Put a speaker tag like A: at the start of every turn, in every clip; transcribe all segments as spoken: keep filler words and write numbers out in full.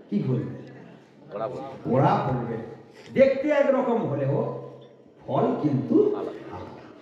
A: কি করবে? ওরা বলবে দেখতে একরকম হলেও ফল কিন্তু আলাদা।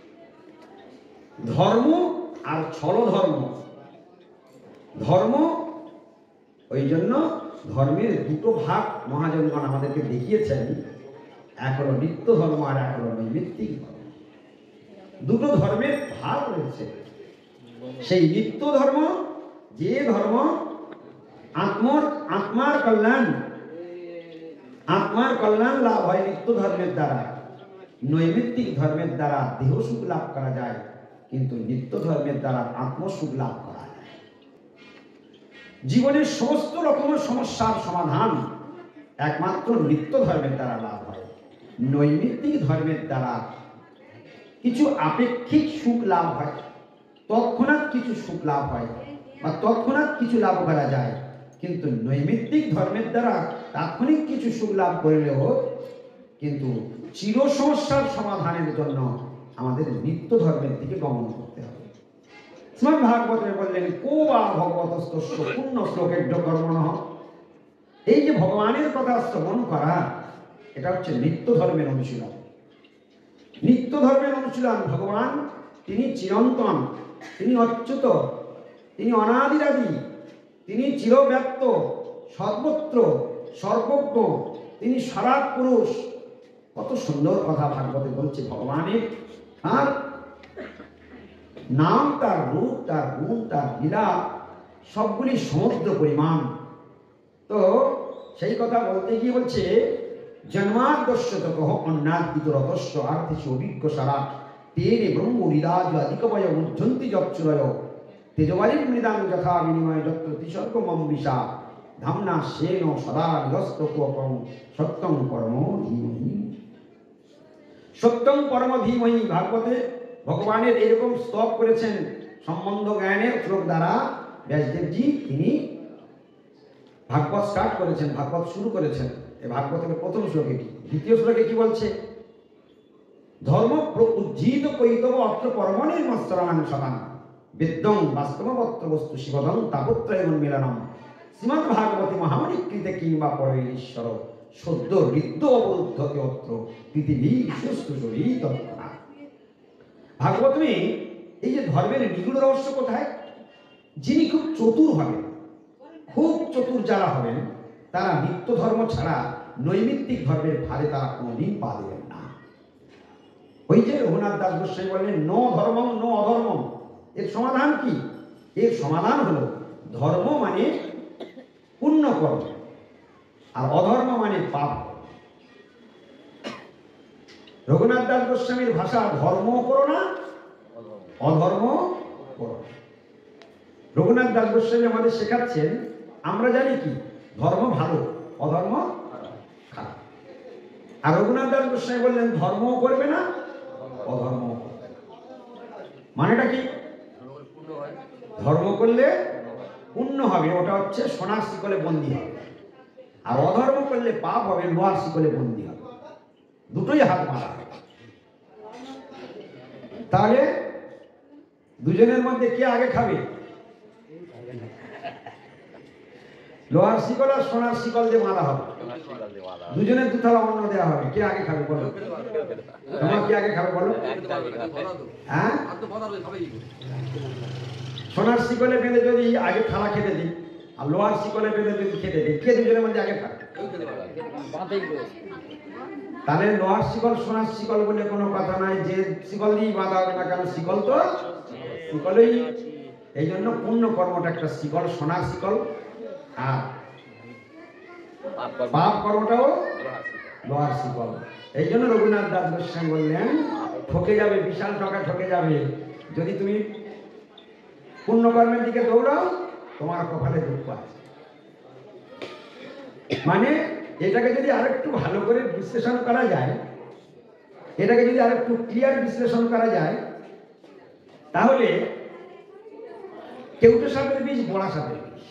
A: ধর্ম আর ছল ধর্ম, ধর্ম ওই জন্য ধর্মের দুটো ভাগ মহাজনগণ আমাদেরকে দেখিয়েছেন, এক হলো নিত্য ধর্ম আর এক হলো নৈমিত্তিক ধর্ম। দুটো ধর্মের ভাগ রয়েছে। সেই নিত্য ধর্ম, যে ধর্ম আত্মার আত্মার কল্যাণ আত্মার কল্যাণ লাভ হয় নিত্য ধর্মের দ্বারা, নৈমিত্তিক ধর্মের দ্বারা দেহ সুখ লাভ করা যায়, কিন্তু নিত্য ধর্মের দ্বারা আত্মসুখ লাভ করা যায়। জীবনের সমস্ত রকমের সমস্যার সমাধান একমাত্র নিত্য ধর্মের দ্বারা লাভ হয়। নৈমিত্তিক ধর্মের দ্বারা কিছু আপেক্ষিক সুখ লাভ হয়, তৎক্ষণাৎ কিছু সুখ লাভ হয় বা তৎক্ষণাৎ কিছু লাভ করা যায়, কিন্তু নৈমিত্তিক ধর্মের দ্বারা তাৎক্ষণিক কিছু সুখ লাভ করলেও কিন্তু চির সমস্যার সমাধানের জন্য আমাদের নিত্য ধর্মের দিকে গমন করতে হবে। শ্রীমদ্ ভাগবতে বললেন কো বা ভগবতস্তস্য পুণ্য শ্লোকের কর্মণঃ। এই যে ভগবানের কথা শ্রবণ করা, এটা হচ্ছে নিত্য ধর্মের অনুশীলন। নিত্য ধর্মের অনুশীলন। ভগবান তিনি চিরন্তন, তিনি অচ্যুত, তিনি অনাদিরাদি, তিনি চিরব্যাপ্ত, সর্বত্র সর্বজ্ঞ, তিনি সরাট পুরুষ। কত সুন্দর কথা ভাগবতে বলছে ভগবানের। আর নাম, তার রূপ, তার গুণ, তার লীলা সবগুলি সমুদ্র পরিমাণ। তো সেই কথা বলতে গিয়ে বলছে জন্মাদ্যস্য ততঃ অন্যাদ্বিতরতস্য আর্থিস অভিজ্ঞ সারা তেনে ব্রহ্ম হৃদাজ অধিকবয় উজ্জন্তি যচ্চুরয় তেজবায়ু মৃদাং যথা বিনিময় যত্র তিসর্গ মম্বিষা ধামনা সেন সদা নিরস্ত কোপং সত্যং পরম ধীমহি। সত্যং পরম ধীমহি। ভাগবতে ভগবানের এরকম স্তব করেছেন সম্বন্ধ জ্ঞানের শ্লোক দ্বারা ব্যাসদেবজি। তিনি ভাগবত স্টার্ট করেছেন, ভাগবত শুরু করেছেন। এই ভাগবতের প্রথম শ্লোকে কি, দ্বিতীয় শ্লোকে কি বলছে? ধর্ম উজ্জীত কৈতব অত্র পরমণের মস্তরাং সদান বেদ্যং বাস্তবত্র বস্তু শিবদং তাপত্রয় মিলনম শ্রীমদ্ ভাগবতী মহামণি কৃতে কিংবা পরে ঈশ্বর সদ্য হৃদ্য অবরুদ্ধতে অত্র পৃথিবী সুস্থ শরীর তৎক্ষণা। ভাগবতমে এই যে ধর্মের নিগুড় রহস্য কোথায়? যিনি খুব চতুর হবেন, খুব চতুর যারা হবেন, তারা নিত্য ধর্ম ছাড়া নৈমিত্তিক ধর্মের ফাঁদে তারা কোনোদিন পা দেবেন না। ওই যে রঘুনাথ দাস গোস্বামী বললেন নো ধর্মং নো অধর্মং। এর সমাধান কি? এর সমাধান হলো ধর্ম মানে পুণ্য কর্ম আর অধর্ম মানে পাপ। রঘুনাথ দাস গোস্বামীর ভাষা ধর্ম করো না, অধর্ম করো। রঘুনাথ দাস গোস্বামী আমাদের শেখাচ্ছেন, আমরা জানি কি ধর্ম ভালো, অধর্ম খারাপ। আর রঘুনাথ দাস গোস্বামী বললেন ধর্ম করবে না, অধর্ম। মানেটা কি? ধর্ম করলে পুণ্য হবে, ওটা হচ্ছে সোনার শিকলে বন্দী হবে। আর অধর্ম করলে পাপ হবে, লোহার শিকলে বন্দী হবে। দুটোই হাত মারা হবে। তাহলে দুজনের মধ্যে কে আগে খাবে? লোহার শিকল আর সোনার শিকল দিয়ে মারা হবে, দুজনের দুথালা অন্ন দেওয়া হবে। কে আগে খাবে বলো? তোমার কে আগে খাবে বলো? হ্যাঁ, সোনার শিকলে বেঁধে যদি আগে থালা খেতে দিই আর লোহার শিকলে বেঁধে যদি খেতে দিই, কে দুজনের মধ্যে আগে খাবে? তাহলে লোহার শিকল সোনার শিকল বলে কোনো কথা নাই। যে শিকল দিয়েই বাঁধা হবে না কেন, শিকল তো শিকলই। এই জন্য পুণ্য কর্মটা একটা শিকল, সোনার শিকল, আর পাপ কর্মটাও লোহার শিকল। এই জন্য রঘুনাথ দাস গোস্বামী বললেন ঠকে যাবে, বিশাল ঠকা ঠকে যাবে যদি তুমি পুণ্যকর্মের দিকে দৌড়াও, তোমার কপালে দুঃখ আছে। মানে এটাকে যদি আরেকটু ভালো করে বিশ্লেষণ করা যায়, এটাকে যদি আরেকটু ক্লিয়ার বিশ্লেষণ করা যায়, তাহলে কেউটো সাপের বিষ, বড়া সাপের বিষ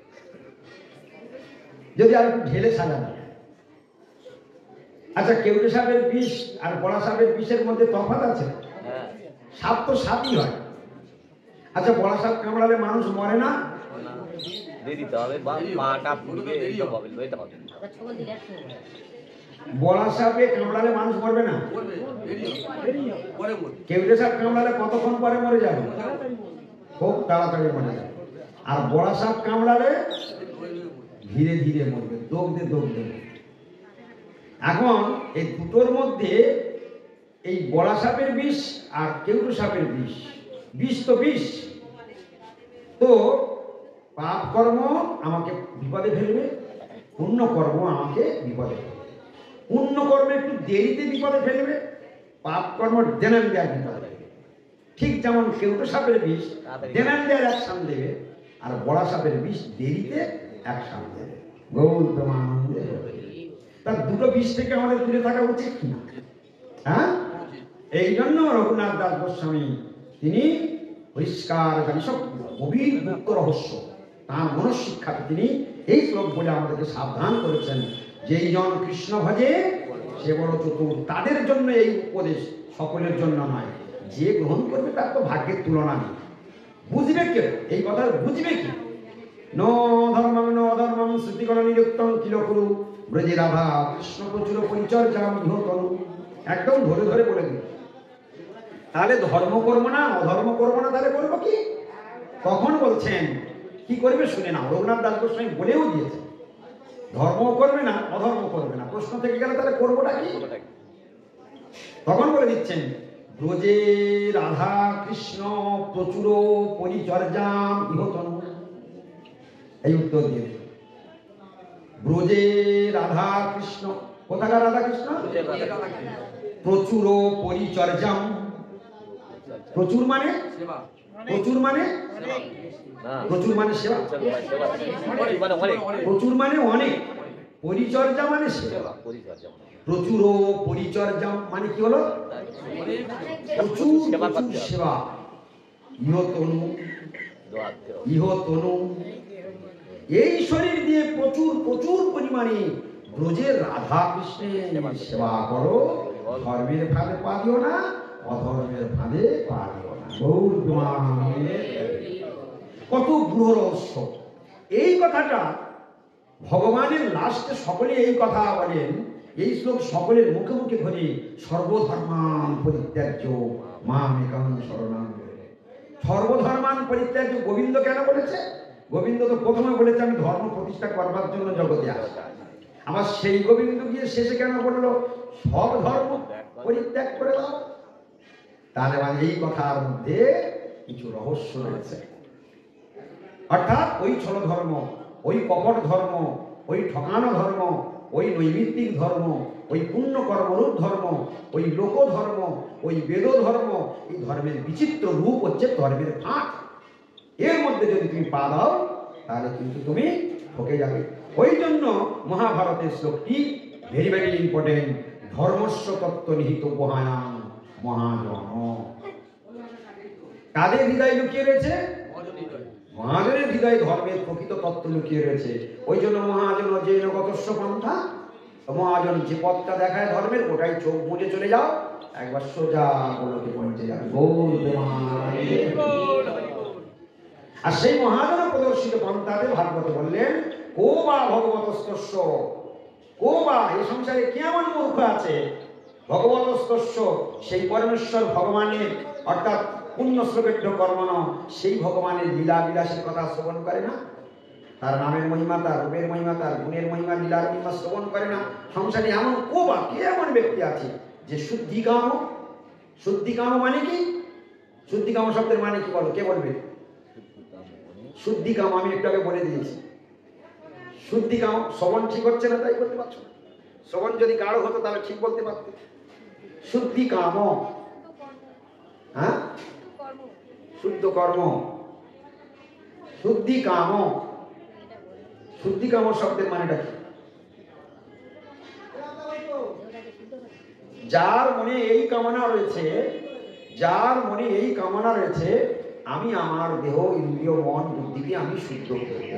A: যদি আরেকটু ঢেলে সাজানো যায়। আচ্ছা, কেউটো সাপের বিষ আর বড়া সাপের বিষের মধ্যে তফাৎ আছে? সাপ তো সাপই হয়। আচ্ছা, বড়া সাপ কামড়ালে মানুষ মরে না?
B: দিয়ে দিতে হবে বা পাটা ফুলবে এই তো হবে লইতে হবে।
A: বড়া সাপে কামড়ালে মানুষ মরবে না? কেউটে সাপ কামড়ালে কতক্ষণ পরে মরে যাবে? খুব তাড়াতাড়ি মরে যাবে। আর বড়া সাপ কামড়ালে ধীরে ধীরে মরবে, দৌড়ে দৌড়ে। এখন এই দুটোর মধ্যে এই বড়া সাপের বিষ আর কেউটে সাপের বিষ, বিষ তো বিষ। তো পাপ কর্ম আমাকে বিপদে ফেলবে, পুণ্য কর্ম আমাকে বিপদে ফেলবে। পুণ্য কর্ম একটু দেরিতে বিপদে ফেলবে, পাপ কর্ম দেনান দেওয়ার বিপদে ফেলবে। ঠিক যেমন কেউটে সাপের বিষ দেনান দেওয়ার অ্যাকশন দেবে, আর বড়া সাপের বিষ দেরিতে অ্যাকশন দেবে। গৌর প্রেমানন্দে। তার দুটো বিষ থেকে আমাদের দূরে থাকা উচিত কিনা? হ্যাঁ, এই জন্য রঘুনাথ দাস গোস্বামী তিনি পরিষ্কার সব গভীর গুপ্ত রহস্য তাঁর মনঃশিক্ষাকে তিনি এই শ্লোক বলে আমাদেরকে সাবধান করেছেন। যেই জন কৃষ্ণ ভজে সে বড় চতুর। তাদের জন্য এই উপদেশ, সকলের জন্য নয়। যে গ্রহণ করবে তার তো ভাগ্যের তুলনা নেই। বুঝবে কে এই কথা? বুঝবে কি? ন ধর্মং ন অধর্মং শ্রুতিকর নিরুক্তং কিলকুরু ব্রজে রাধা কৃষ্ণ প্রচুর পরিচর্যাম ইহতনু। একদম ধরে ধরে বলে দিল। তাহলে ধর্ম করবো না, অধর্ম করবো না, তাহলে করবো কি? কখন বলছেন কি করবে শুনে না। রঘুনাথ দাস গোস্বামী বলেও দিয়েছে, ধর্ম করবে না, অধর্ম করবে না। প্রশ্ন থেকে গেলে তাহলে করবোটা কি? তখন বলে দিচ্ছেন ব্রজে রাধা কৃষ্ণ প্রচুর পরিচর্যাম ইহতনু। এই উত্তর দিয়ে ব্রজে রাধা কৃষ্ণ, কোথাকার রাধা কৃষ্ণ? প্রচুর পরিচর্যাম। প্রচুর মানে প্রচুর মানে প্রচুর মানে সেবা, প্রচুর মানে অনেক, পরিচর্যা মানে সেবা। প্রচুর পরিচর্যা মানে কি হলো? প্রচুর প্রচুর সেবা। ইহতনু, ইহতনু এই শরীর দিয়ে প্রচুর প্রচুর পরিমাণে ব্রজের রাধা কৃষ্ণের সেবা করো। ধর্মের ফাঁদে পা দিও না, অধর্মের ফাঁদে পা দিও না। কত গূঢ় রহস্য এই কথাটা। ভগবানের লাস্টে সকলে এই কথা বলেন, এই শ্লোক সকলের মুখে মুখে ধরে সর্বধর্মান পরিত্যাজ্য মামেকং শরণং। সর্বধর্মান পরিত্যাজ্য গোবিন্দ কেন বলেছে? গোবিন্দ তো প্রথমে বলেছে আমি ধর্ম প্রতিষ্ঠা করবার জন্য জগতে আসা। আমার সেই গোবিন্দ গিয়ে শেষে কেন বললো সব ধর্ম পরিত্যাগ করে দাও? তাহলে মানে এই কথার মধ্যে কিছু রহস্য রয়েছে। অর্থাৎ ওই ছল ধর্ম, ওই কপট ধর্ম, ওই ঠকানো ধর্ম, ওই নৈমিত্তিক ধর্ম, ওই পুণ্য কর্মরূপ ধর্ম, ওই লোক ধর্ম, ওই বেদ ধর্ম, এই ধর্মের বিচিত্র রূপ হচ্ছে ধর্মের ফাঁক। এর মধ্যে যদি তুমি পা দাও তাহলে কিন্তু তুমি ঠকে যাবে। ওই জন্য মহাভারতের শ্লোকটি ভেরি ভেরি ইম্পর্টেন্ট। ধর্মস্ব তত্ত্ব নিহিত গুহায়াম মহাজন। কাদের হৃদয় লুকিয়ে রয়েছে? মহাজনের হৃদয়ে ধর্মের প্রকৃত তত্ত্ব লুকিয়ে রয়েছে। ওই জন্য মহাজন যে নগতস্য পন্থা, মহাজন যে পথটা দেখায় ধর্মের, ওটাই চোখ বুঝে চলে যাও, একবার সোজা গোলকে পৌঁছে যাবে। গৌর আর সেই মহাজন প্রদর্শিত পন্থাতে ভাগবত বললেন কো বা ভগবতস্তস্য, কো বা এই সংসারে কে এমন মূর্খ আছে? ভগবতস্তস্য সেই পরমেশ্বর ভগবানের, অর্থাৎ পুণ্য শ্রবেঢ্য কর্মণ সেই ভগবানের লীলা বিলাসের কথা শ্রবণ করে না, তার নামের মহিমা, তার রূপের মহিমা, তার গুণের মহিমা, লীলার মহিমা শ্রবণ করে না। সংসারে এমন কো বা কে এমন ব্যক্তি আছে যে শুদ্ধি কাম? শুদ্ধি কাম মানে কি? শুদ্ধি কাম শব্দের মানে কি বলো? কে বলবে? শুদ্ধি কাম আমি একটু আগে বলে দিয়েছি। শুদ্ধি কাম শ্রবণ ঠিক হচ্ছে না তাই বলতে পারছো না। শ্রবণ যদি গাঢ় হতো তাহলে ঠিক বলতে পারতে। শুদ্ধি কাম, হ্যাঁ, শুদ্ধ কর্ম, শুদ্ধি কাম। শুদ্ধি কাম শব্দের মানেটা কি? যার মনে এই কামনা রয়েছে, যার মনে এই কামনা রয়েছে আমি আমার দেহ ইন্দ্রিয় মন বুদ্ধিকে আমি শুদ্ধ করব।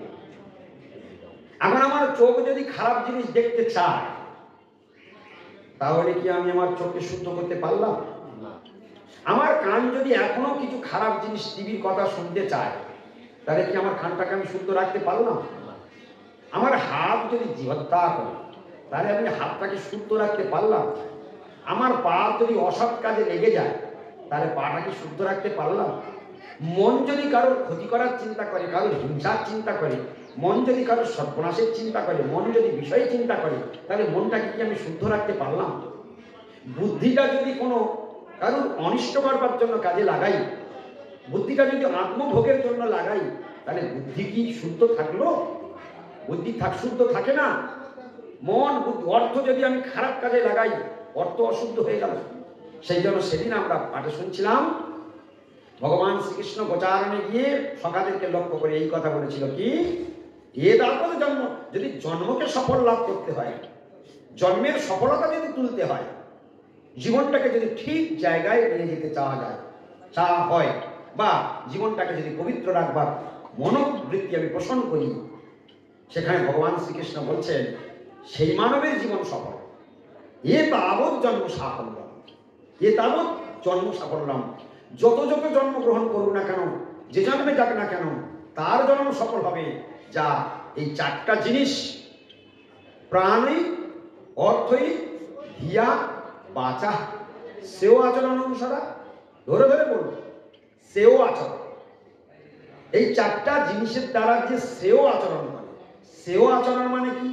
A: এখন আমার চোখ যদি খারাপ জিনিস দেখতে চায় তাহলে কি আমি আমার চোখকে শুদ্ধ করতে পারলাম? আমার কান যদি এখনো কিছু খারাপ জিনিস টিভির কথা শুনতে চায় তাহলে কি আমার খানটাকে আমি শুদ্ধ রাখতে পারলাম? আমার হাত যদি জীবত্তা করে তাহলে আমি হাতটাকে শুদ্ধ রাখতে পারলাম? আমার পা যদি অসৎ কাজে লেগে যায় তাহলে পাটাকে শুদ্ধ রাখতে পারলাম? মন যদি কারোর ক্ষতি করার চিন্তা করে, কারোর হিংসার চিন্তা করে, মন যদি কারোর সর্বনাশের চিন্তা করে, মন যদি বিষয় চিন্তা করে, তাহলে মনটাকে কি আমি শুদ্ধ রাখতে পারলাম? বুদ্ধিটা যদি কোনো কারোর অনিষ্ট করবার জন্য কাজে লাগাই, বুদ্ধিটা যদি আত্মভোগের জন্য লাগাই, তাহলে বুদ্ধি কি শুদ্ধ থাকলো? বুদ্ধি থাক শুদ্ধ থাকে না। মন বুদ্ধি অর্থ যদি আমি খারাপ কাজে লাগাই, অর্থ অশুদ্ধ হয়ে গেল। সেই জন্য সেদিন আমরা পাঠে শুনছিলাম ভগবান শ্রীকৃষ্ণ গোচারণে গিয়ে সখাদেরকে লক্ষ্য করে এই কথা বলেছিল কি, এ তারপর জন্ম, যদি জন্মকে সফল লাভ করতে হয়, জন্মের সফলতা যদি তুলতে হয়, জীবনটাকে যদি ঠিক জায়গায় নিয়ে যেতে চাওয়া যায়, চাওয়া হয়, বা জীবনটাকে যদি পবিত্র রাখবার মনোবৃত্তি আমি পোষণ করি, সেখানে ভগবান শ্রীকৃষ্ণ বলছেন সেই মানবের জীবন সফল। এ তাবৎ জন্ম সাফল্য, এ তাবৎ জন্ম সাফল্যম, যত যত জন্মগ্রহণ করুক না কেন, যে জন্মে যাক না কেন, তার জন্ম সফল হবে। যা এই চারটা জিনিস, প্রাণী, অর্থই, ধিয়া, বাচা, সেও আচরণ অনুসারা, ধরে ধরে বলুন, সেও আচরণ। এই চারটা জিনিসের দ্বারা যে সেও আচরণ করে, সেও আচরণ মানে কি?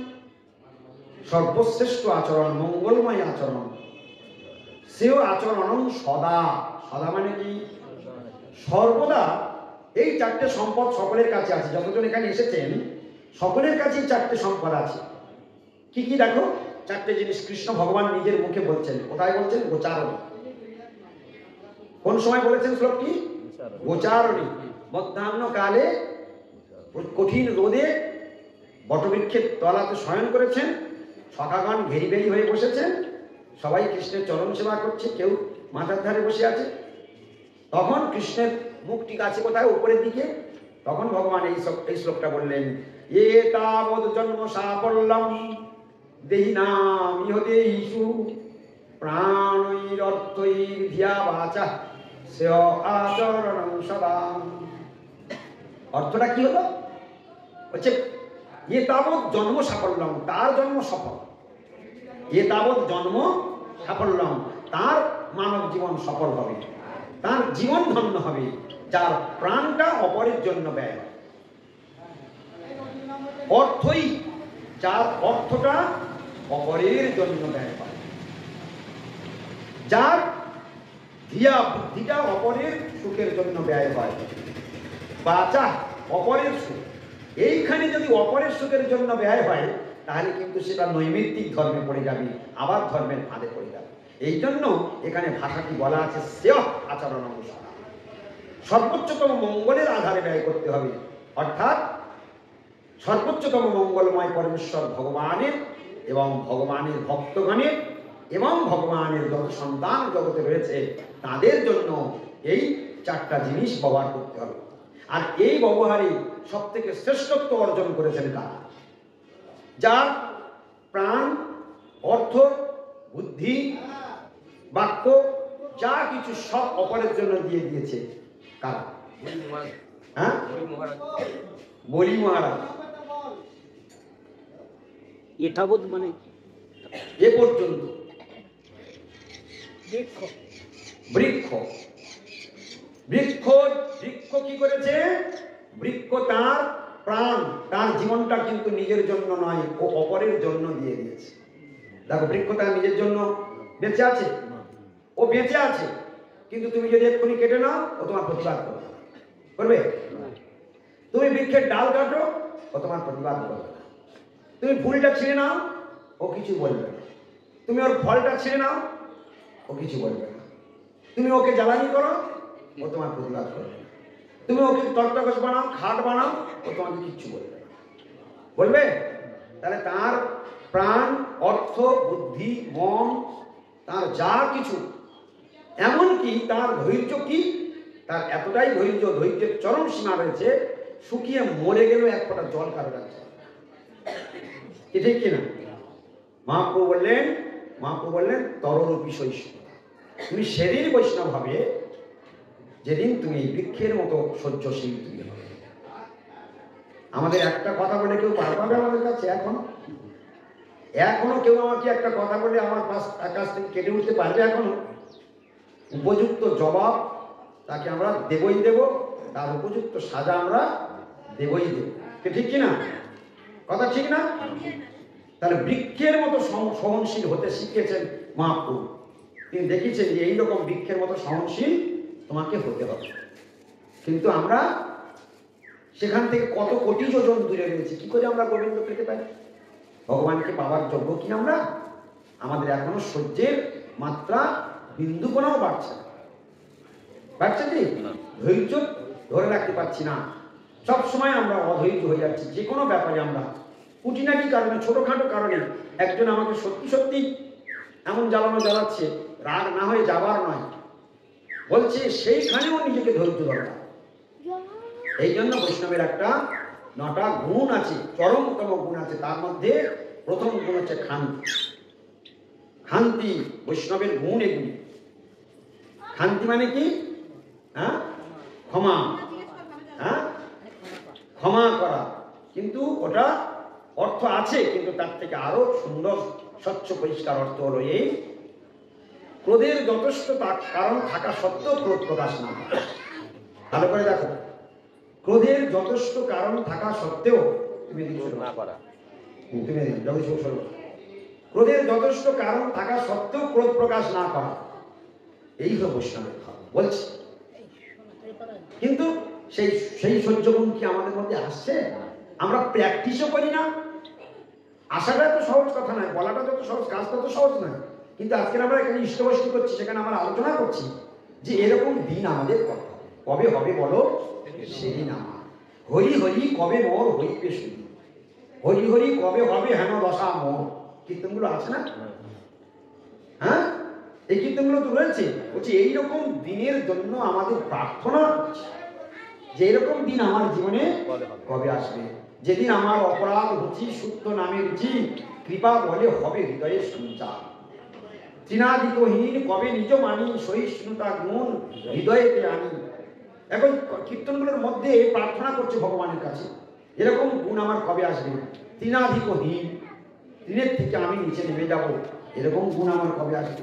A: সর্বশ্রেষ্ঠ আচরণ, মঙ্গলময় আচরণ। সেও আচরণ সদা, সদা মানে কি? সর্বদা। এই চারটে সম্পদ সকলের কাছে আছে, যতজন এখানে এসেছেন সকলের কাছেই চারটে সম্পদ আছে। কি কি দেখো? চারটে জিনিস কৃষ্ণ ভগবান নিজের মুখে বলছেন। কোথায় বলছেন? গোচারণী। কোন সময় বলেছেন শ্লোকটি? গোচারণী। মধ্যাহ্ন কালে কঠিন রোদে বটবৃক্ষের তলাতে শয়ন করেছেন, সখাগণ ঘেরি বেরি হয়ে বসেছেন, সবাই কৃষ্ণের চরণ সেবা করছে, কেউ মাথার ধারে বসে আছে। তখন কৃষ্ণের মুখটি আছে কোথায়? উপরের দিকে। তখন ভগবান এই এই শ্লোকটা বললেন, এ তাবৎ জন্ম সাফল্যম দেহিনাম ইহ দেহিষু প্রাণৈরর্থৈর ধিয়া বাচা সেয় আচরণং সদা। অর্থটা কি হলো? হচ্ছে এ তাবৎ জন্ম সাফল্যম, তার জন্ম সফল। এ তাবৎ জন্ম সাফল্যম, তার মানব জীবন সফল হবে, তার জীবন ধন্য হবে, যার প্রাণটা অপরের জন্য ব্যয় হয়। অর্থই, যার অর্থটা অপরের জন্য ব্যয় হয়, যার ধিয়া বুদ্ধিটা অপরের সুখের জন্য ব্যয় হয়, বাচা অপরের সুখ। এইখানে যদি অপরের সুখের জন্য ব্যয় হয় তাহলে কিন্তু সেটা নৈমিত্তিক ধর্মে পড়ে যাবে, আবার ধর্মের ফাঁদে পড়ে যাবে। এই জন্য এখানে ভাষাটি বলা আছে শ্রেয় আচরণ অনুসার, সর্বোচ্চতম মঙ্গলের আধারে ব্যয় করতে হবে। অর্থাৎ সর্বোচ্চতম মঙ্গলময় পরমেশ্বর ভগবানের এবং ভগবানের ভক্তগণের এবং ভগবানের যত সন্তান জগতে রয়েছে তাদের জন্য এই চারটা জিনিস ব্যবহার করতে হবে। আর এই ব্যবহারে সব থেকে শ্রেষ্ঠত্ব অর্জন করেছেন কারা? যার প্রাণ, অর্থ, বুদ্ধি, বাক্য যা কিছু সব অপরের জন্য দিয়ে দিয়েছে কারা? হ্যাঁ, বলি মহারাজ।
B: এটাবৎ মানে
A: এ পর্যন্ত বৃক্ষ বৃক্ষ বৃক্ষ বৃক্ষ কি করেছে? বৃক্ষ তার প্রাণ, তার জীবনটা কিন্তু নিজের জন্য নয়, ও অপরের জন্য দিয়ে দিয়েছে। দেখো, বৃক্ষ তার নিজের জন্য বেঁচে আছে, ও বেঁচে আছে, কিন্তু তুমি যদি এক্ষুনি কেটে নাও ও তোমার প্রতিবাদ করবে, করবে? তুমি বৃক্ষের ডাল কাটো, ও তোমার প্রতিবাদ করবে না। তুমি ফুলটা ছিঁড়ে নাও, ও কিছু বলবে না। তুমি ওর ফলটা ছিঁড়ে নাও, ও কিছু বলবে না। তুমি ওকে জ্বালানি করো, ও তোমার প্রতিবাদ করবে না। তুমি ওকে তক্তপোষ বানাও, খাট বানাও, ও তোমাকে কিচ্ছু বলবে না। বলবে? তাহলে তার প্রাণ, অর্থ, বুদ্ধি, মন, তার যা কিছু, এমনকি তার ধৈর্য কি, তার এতটাই ধৈর্য, ধৈর্যের চরম সীমা রয়েছে, শুকিয়ে মরে গেলেও এক ফোঁটা জল কারো লাগছে, ঠিক কিনা? মহাপ্রভু বললেন, মহাপ্রভু বললেন তররূপী সহিষ্ণু। তুমি সেদিন বৈষ্ণব হবে যেদিন তুমি বৃক্ষের মতো সহ্যশীল তুমি হবে। আমাদের একটা কথা বলে কেউ পার পাবে আমাদের কাছে? এখনো এখনো কেউ আমাকে একটা কথা বলে আমার পাশ কাছ থেকে কেটে উঠতে পারবে? এখনো উপযুক্ত জবাব তাকে আমরা দেবই দেব, তার উপযুক্ত সাজা আমরা দেবই দেব। ঠিক কিনা? কথা ঠিক না? তাহলে বৃক্ষের মতো সহনশীল হতে শিখিয়েছেন মহাপ্রভু। তিনি দেখিয়েছেন যে এইরকম বৃক্ষের মতো সহনশীল তোমাকে হতে হবে। কিন্তু আমরা সেখান থেকে কত কোটি যোজন দূরে রয়েছি। কি করে আমরা গোবিন্দ পেতে পারি? ভগবানকে পাওয়ার যোগ্য কি আমরা? আমাদের এখনো সহ্যের মাত্রা বিন্দু কোনাও বাড়ছে না। বাড়ছে কি? ধৈর্য ধরে রাখতে পারছি না। সবসময় আমরা অধৈর্য হয়ে যাচ্ছি। যে কোনো ব্যাপারে আমরা কুটিনাটি কারণে, ছোটখাটো কারণে একজন আমাকে সত্যি সত্যি এমন জ্বালানো জ্বালাচ্ছে, রাগ না হয়ে যাবার নয়, বলছে সেইখানেও নিজেকে ধৈর্য দরকার। এই জন্য বৈষ্ণবের একটা নটা গুণ আছে, চরমতম গুণ আছে। তার মধ্যে প্রথম গুণ হচ্ছে ক্ষান্তি। ক্ষান্তি বৈষ্ণবের গুণ এগুলি। ক্ষান্তি মানে কি? হ্যাঁ, ক্ষমা। হ্যাঁ, ক্ষমা করা। কিন্তু ওটা অর্থ আছে, কিন্তু তার থেকে আরো সুন্দর স্বচ্ছ পরিষ্কার অর্থ হলো এই, ক্রোধের যথেষ্ট কারণ থাকা সত্ত্বেও ক্রোধ প্রকাশ না করা। ভালো করে দেখো, ক্রোধের যথেষ্ট কারণ থাকা সত্ত্বেও তুমি না করা। তুমি ক্রোধের যথেষ্ট কারণ থাকা সত্ত্বেও ক্রোধ প্রকাশ না করা, এই হলো বৈষ্ণবের ভাব বলছি। কিন্তু সেই সেই সহ্য গুণ কি আমাদের মধ্যে আসছে? আমরা প্র্যাকটিসও করি না। আসাটা তো সহজ কথা নয়, বলাটা যত সহজ, কাজটা তো সহজ নয়। কিন্তু আজকে আমরা এখানে ইষ্টবষ্টি করছি, সেখানে আমরা আলোচনা করছি যে এরকম দিন আমাদের কবে হবে বলো? সেদিন আমার হরি হরি কবে মোর হইবে শুনি, হরি হরি কবে হবে হেন দশা মোর। কীর্তনগুলো আছে না? হ্যাঁ, এই কীর্তনগুলো তো রয়েছে। বলছি এইরকম দিনের জন্য আমাদের প্রার্থনা যে এরকম দিন আমার জীবনে কবে আসবে, যেদিন আমার অপরাধ রুচি শুদ্ধ নামে রুচি কৃপা বলে হবে হৃদয়ে সঞ্চার, তৃণাদিকহীন কবে নিজ মানি সহিষ্ণুতা গুণ হৃদয়েতে আনি। এখন কীর্তনগুলোর মধ্যে প্রার্থনা করছে ভগবানের কাছে, এরকম গুণ আমার কবে আসবে? তৃণাধিকহীন, তৃণের থেকে আমি নিচে নেমে যাব, এরকম গুণ আমার কবে আসবে?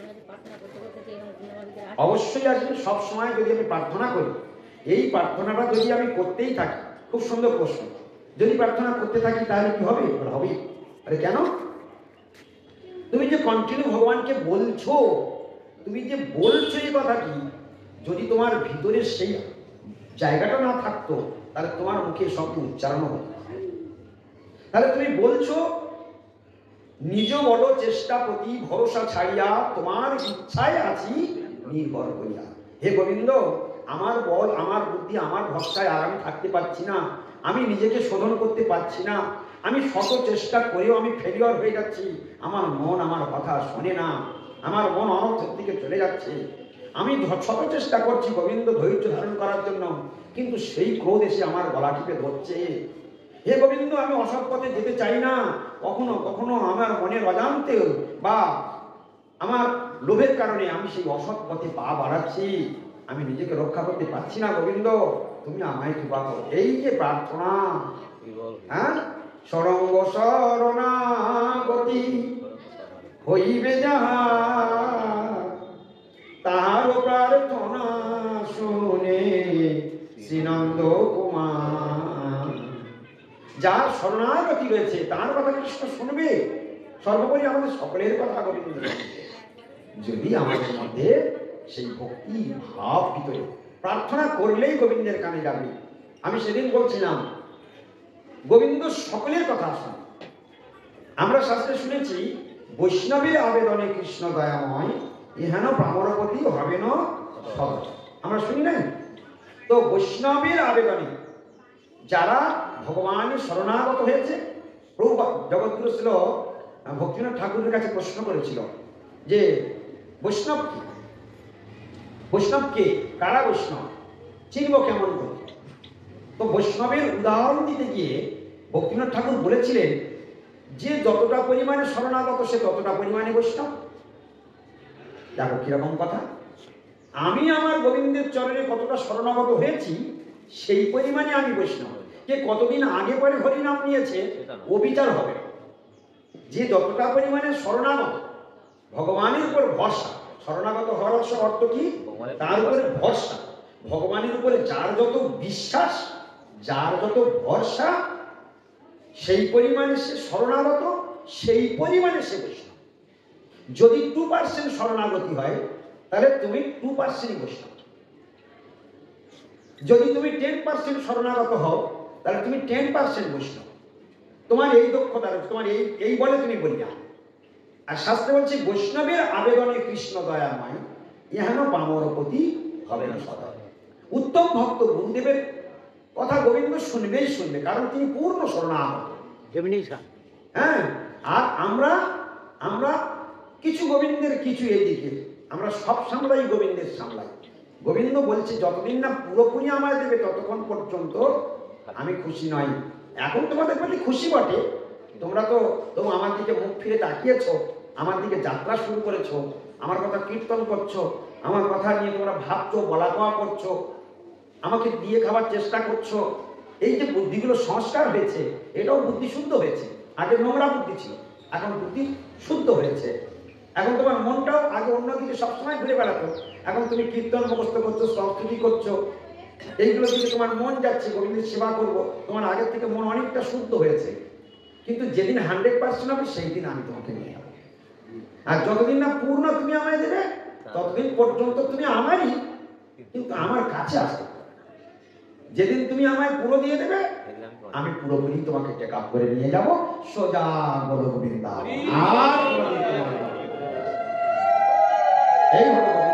A: অবশ্যই আসবে। সব সময় যদি আমি প্রার্থনা করি, এই প্রার্থনাটা যদি আমি করতেই থাকি, খুব সুন্দর প্রশ্ন, যদি প্রার্থনা করতে থাকি তাহলে কি হবে? হবে। আরে কেন? তুমি যে কন্টিনিউ ভগবানকে বলছো, তুমি যে বলছো এই কথাটি, যদি তোমার ভিতরে সেই জায়গাটা না থাকতো তাহলে তোমার মুখে শব্দ উচ্চারণ হতো। তাহলে তুমি বলছো নিজ বড় চেষ্টা প্রতি ভরসা ছাড়িয়া তোমার ইচ্ছায় আছি নির্ভর করিয়া। হে গোবিন্দ, আমার বল, আমার বুদ্ধি, আমার ভরসায় আর আমি থাকতে পারছি না, আমি নিজেকে শোধন করতে পারছি না, আমি শত চেষ্টা করেও আমি ফেলিওর হয়ে যাচ্ছি, আমার মন আমার কথা শোনে না, আমার মন অনর্থের দিকে চলে যাচ্ছে, আমি শত চেষ্টা করছি গোবিন্দ ধৈর্য ধারণ করার জন্য, কিন্তু সেই ক্রোধ এসে আমার গলা টিপে ধরছে। হে গোবিন্দ, আমি অসৎ পথে যেতে চাই না, কখনো কখনো আমার মনের অজান্তে বা আমার লোভের কারণে আমি সেই অসৎ পথে পা বাড়াচ্ছি, আমি নিজেকে রক্ষা করতে পারছি না, গোবিন্দ তুমি আমায় কৃপা করো। এই যে প্রার্থনা, হ্যাঁ, সরঙ্গ শরণাগতি হইবে যাহা, তাহার প্রার্থনা শুনে শ্রীনন্দ কুমার। যার শরণাগতি রয়েছে তার কথা কৃষ্ণ শুনবে। সর্বোপরি আমাদের সকলের কথা গোবিন্দ, যদি আমাদের মধ্যে সেই ভক্তি ভাব ভিতরে, প্রার্থনা করলেই গোবিন্দের কানে যাবে। আমি সেদিন বলছিলাম গোবিন্দ সকলের কথা শোনে। আমরা শাস্ত্রে শুনেছি বৈষ্ণবের আবেদনে কৃষ্ণ দয়াময় ইহানো প্রামরপতি হবে না সব, আমরা শুনি নাই? তো বৈষ্ণবের আবেদনে যারা ভগবানের শরণাগত হয়েছে, প্রভু জগৎগুরু ছিল ভক্তিনাথ ঠাকুরের কাছে প্রশ্ন করেছিল যে বৈষ্ণব কি, বৈষ্ণব কে, কারা বৈষ্ণব, চিনব কেমন করে? তো বৈষ্ণবের উদাহরণ দিতে গিয়ে ভক্তিনাথ ঠাকুর বলেছিলেন যে যতটা পরিমাণে শরণাগত সে ততটা পরিমাণে বৈষ্ণব। দেখো কিরকম কথা, আমি আমার গোবিন্দের চরণে কতটা শরণাগত হয়েছি সেই পরিমাণে আমি বৈষ্ণব। কে কতদিন আগে পরে হরিনাম নিয়েছে ও বিচার হবে না। যে যতটা পরিমাণে শরণাগত, ভগবানের উপর ভরসা, শরণাগত হওয়ার অর্থ কি? তার উপরে ভরসা, ভগবানের উপরে যার যত বিশ্বাস, যার যত ভরসা, সেই পরিমাণে সে শরণাগত, সেই পরিমাণে সে বৈষ্ণব। যদি টু পার্সেন্ট শরণাগতি হয় তাহলে তুমি টু পার্সেন্ট বৈষ্ণব। যদি তুমি টেন পার্সেন্ট শরণাগত হও তাহলে তুমি টেন পার্সেন্ট বৈষ্ণব। তোমার এই দক্ষতা, তোমার এই এই বলে তুমি বলিয়া। আর শাস্ত্রে বলছে বৈষ্ণবের আবেদনে কৃষ্ণ দয়াময়, ইহানো পামরপতি হবে না সদা। উত্তম ভক্ত গুরুদেবের কথা গোবিন্দ শুনবেই শুনবে, কারণ তিনি পূর্ণ শরণাগত। হ্যাঁ, আর আমরা আমরা কিছু গোবিন্দের কিছু এদিকে, আমরা সব সামলাই গোবিন্দের সামলাই। গোবিন্দ বলছে যতদিন না পুরোপুরি আমায় দেবে ততক্ষণ পর্যন্ত আমি খুশি নই। এখন তোমাদের প্রতি খুশি বটে, তোমরা তো তো আমার দিকে মুখ ফিরে তাকিয়েছ, আমার দিকে যাত্রা শুরু করেছো, আমার কথা কীর্তন করছো, আমার কথা নিয়ে তোমরা ভাবছো, বলা কওয়া করছো, আমাকে দিয়ে খাওয়ার চেষ্টা করছো। এই যে বুদ্ধিগুলো সংস্কার হয়েছে, এটাও বুদ্ধি শুদ্ধ হয়েছে। আগে নোংরা বুদ্ধি ছিল, এখন বুদ্ধি শুদ্ধ হয়েছে। এখন তোমার মনটাও আগে অন্যদিকে সবসময় ঘুরে বেড়াতো, এখন তুমি কীর্তন মুখস্থ করছো, সংস্কৃতি করছো, এইগুলো দিকে তোমার মন যাচ্ছে, গোবিন্দের সেবা করবো, তোমার আগের থেকে মন অনেকটা শুদ্ধ হয়েছে। কিন্তু যেদিন হান্ড্রেড পার্সেন্ট হবে সেই দিন আমি তোমাকে নিয়ে যাবো। আর যতদিন না পূর্ণ তুমি আমায় দেবে ততদিন পর্যন্ত তুমি আমারই, কিন্তু আমার কাছে আসতে পারবে না। যেদিন তুমি আমায় পুরো দিয়ে দেবে আমি পুরোপুরি তোমাকে টেক আপ করে নিয়ে যাবো সোজা বলো গোবিন্দা। আর এই হলো